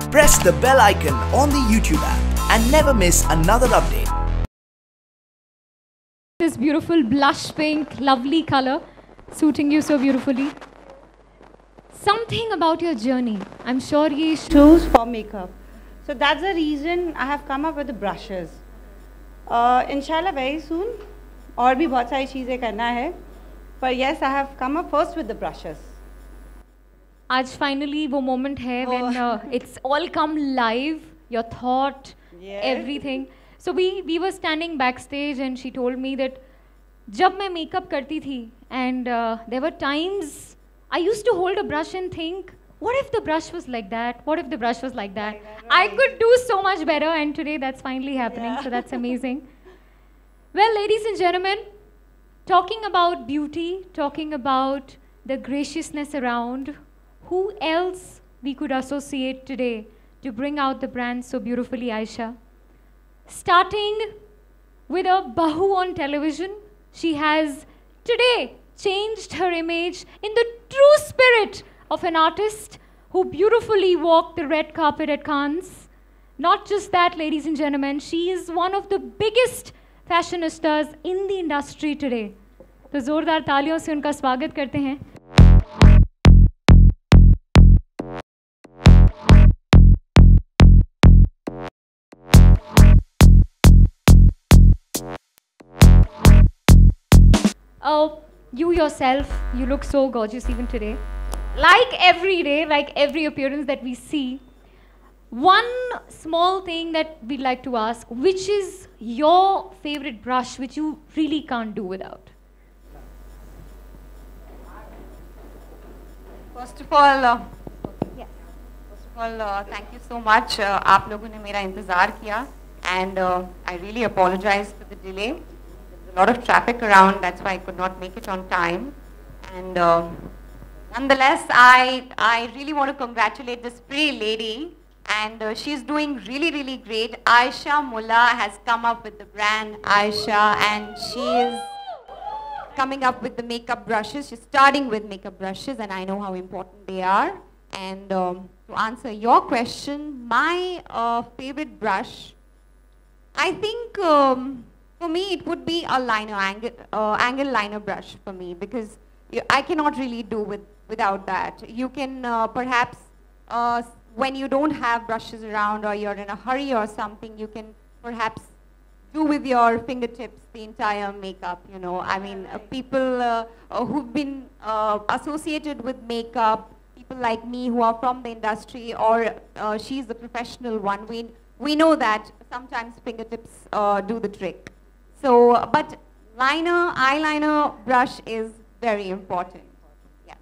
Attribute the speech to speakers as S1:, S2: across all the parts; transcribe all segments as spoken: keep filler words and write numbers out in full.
S1: Press the bell icon on the YouTube app and never miss another update.
S2: This beautiful blush pink, lovely color, suiting you so beautifully. Something about your journey. I'm sure ye
S3: choose for makeup. So that's the reason I have come up with the brushes. Uh, inshallah very soon. और भी बहुत सारी चीजें करना है. But yes, I have come up first with the brushes.
S2: आज finally वो moment है when uh, it's all come live, your thought, yes. everything. So we we were standing backstage and she told me that जब मैं makeup करती थी and uh, there were times I used to hold a brush and think, what if the brush was like that? What if the brush was like that? Like that right. I could do so much better, and today that's finally happening. Yeah. So that's amazing. Well, ladies and gentlemen, talking about beauty, talking about the graciousness around, who else we could associate today to bring out the brand so beautifully, Ayesha? Starting with a Bahu on television, she has today changed her image in the true spirit of an artist who beautifully walked the red carpet at Cannes. Not just that, ladies and gentlemen, she is one of the biggest fashionistas in the industry today. तो जोरदार तालियों से उनका स्वागत करते हैं. Oh, you yourself, you look so gorgeous even today. Like every day, like every appearance that we see, one small thing that we'd like to ask, which is your favorite brush which you really can't do without?
S4: First of all, uh, yes. First of all, uh, thank you so much. Uh, आप लोगों ने मेरा इंतजार किया, and uh, I really apologize for the delay. There's a lot of traffic around, that's why I could not make it on time. And uh, nonetheless, I I really want to congratulate this pretty lady, and uh, she's doing really really great. Ayesha Mulla has come up with the brand Ayesha, and she is coming up with the makeup brushes. She's starting with makeup brushes, and I know how important they are. And um, to answer your question, my uh, favorite brush, I think um, for me it would be a liner, angle, uh, angle liner brush for me, because I cannot really do with, without that. You can uh, perhaps, uh, when you don't have brushes around or you're in a hurry or something, you can perhaps do with your fingertips the entire makeup, you know. I mean, uh, people uh, uh, who've been uh, associated with makeup, people like me who are from the industry, or uh, she's the professional one, we, we know that sometimes fingertips uh, do the trick. So, uh, but liner, eyeliner brush is very important. Yeah.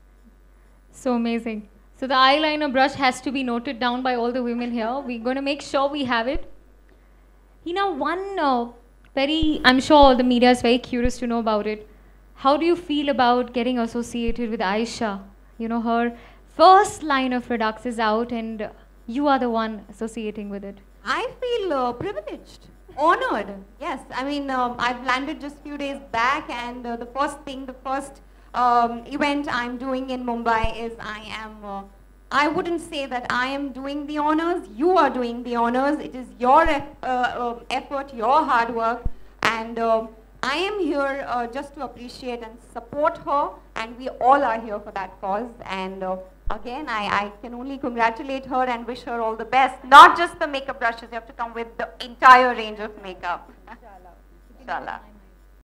S2: So amazing. So the eyeliner brush has to be noted down by all the women here. We're going to make sure we have it. Hina, one uh, very, I'm sure the media is very curious to know about it. How do you feel about getting associated with Ayesha? You know, her first line of products is out and uh, you are the one associating with it.
S4: I feel uh, privileged. Honored, yes. I mean, um, I've landed just a few days back, and uh, the first thing, the first um, event I'm doing in Mumbai is I am, uh, I wouldn't say that I am doing the honors, you are doing the honors. It is your uh, uh, effort, your hard work, and uh, I am here uh, just to appreciate and support her, and we all are here for that cause. And uh, again, I, I can only congratulate her and wish her all the best. Not just the makeup brushes, you have to come with the entire range of makeup. Inshallah. Inshallah.